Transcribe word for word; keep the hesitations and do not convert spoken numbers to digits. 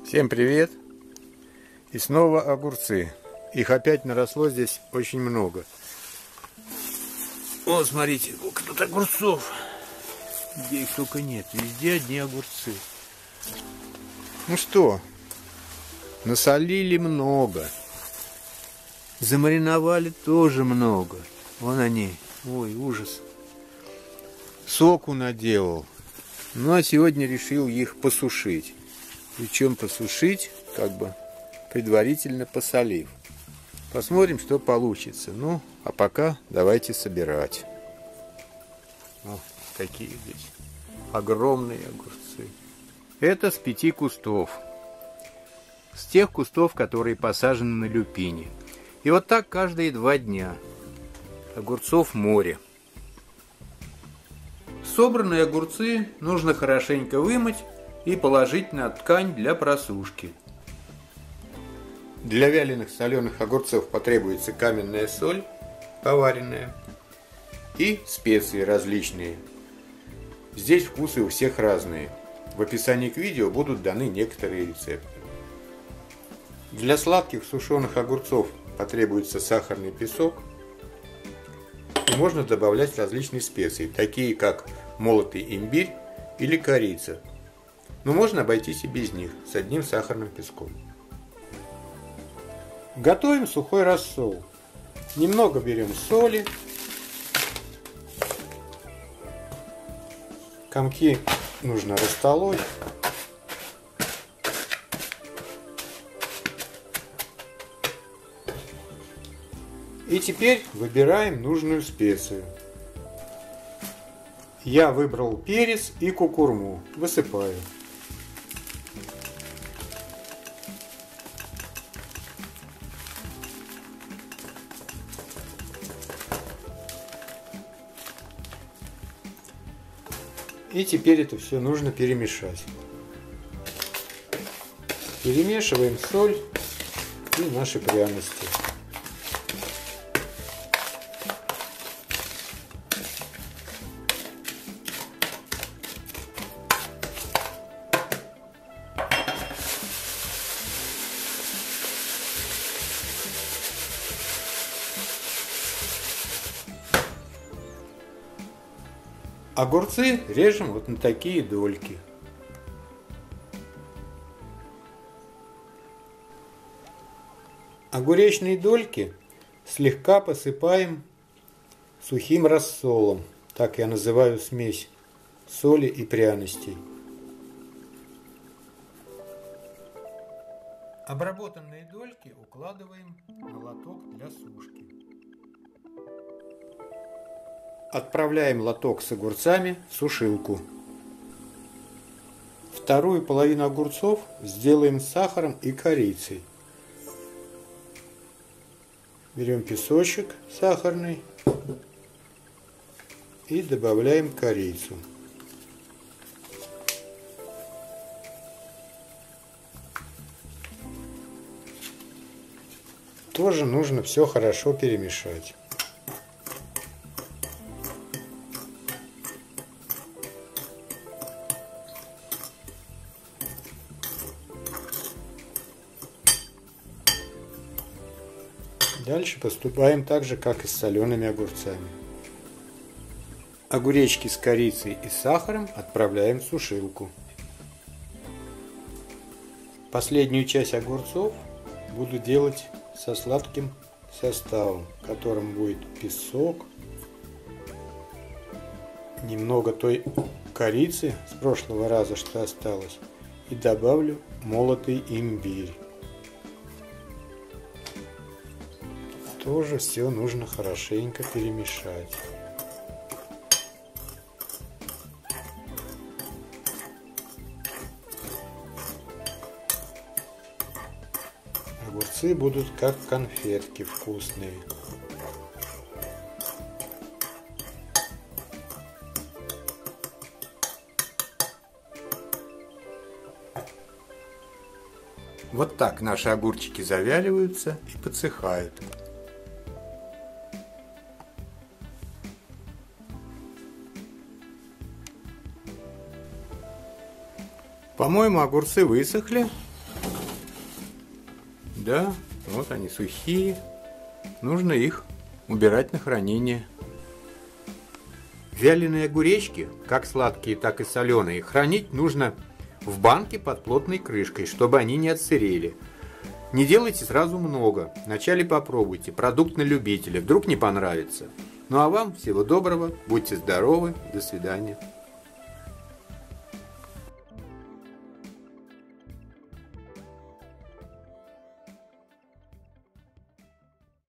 Всем привет! И снова огурцы. Их опять наросло здесь очень много. О, смотрите, сколько тут огурцов. Где их только нет. Везде одни огурцы. Ну что, насолили много. Замариновали тоже много. Вон они. Ой, ужас. Соку наделал. Ну а сегодня решил их посушить. Причем посушить, как бы предварительно посолив. Посмотрим, что получится. Ну, а пока давайте собирать. О, какие здесь огромные огурцы. Это с пяти кустов. С тех кустов, которые посажены на люпине. И вот так каждые два дня. Огурцов море. Собранные огурцы нужно хорошенько вымыть и положить на ткань для просушки. Для вяленых соленых огурцов потребуется каменная соль, поваренная, и специи различные. Здесь вкусы у всех разные. В описании к видео будут даны некоторые рецепты. Для сладких сушеных огурцов потребуется сахарный песок. И можно добавлять различные специи, такие как молотый имбирь или корица. Но можно обойтись и без них, с одним сахарным песком. Готовим сухой рассол. Немного берем соли. Комки нужно растолочь. И теперь выбираем нужную специю. Я выбрал перец и кукурму. Высыпаю. И теперь это все нужно перемешать. Перемешиваем соль и наши пряности. Огурцы режем вот на такие дольки. Огуречные дольки слегка посыпаем сухим рассолом. Так я называю смесь соли и пряностей. Обработанные дольки укладываем на лоток для сушки. Отправляем лоток с огурцами в сушилку. Вторую половину огурцов сделаем с сахаром и корицей. Берем песочек сахарный и добавляем корицу. Тоже нужно все хорошо перемешать. Дальше поступаем так же, как и с солеными огурцами. Огуречки с корицей и сахаром отправляем в сушилку. Последнюю часть огурцов буду делать со сладким составом, в котором будет песок, немного той корицы с прошлого раза, что осталось, и добавлю молотый имбирь. Тоже все нужно хорошенько перемешать. Огурцы будут как конфетки вкусные. Вот так наши огурчики завяливаются и подсыхают. По-моему, огурцы высохли. Да, вот они сухие. Нужно их убирать на хранение. Вяленые огуречки, как сладкие, так и соленые, хранить нужно в банке под плотной крышкой, чтобы они не отсырели. Не делайте сразу много. Вначале попробуйте. Продукт на любителя. Вдруг не понравится. Ну а вам всего доброго. Будьте здоровы. До свидания.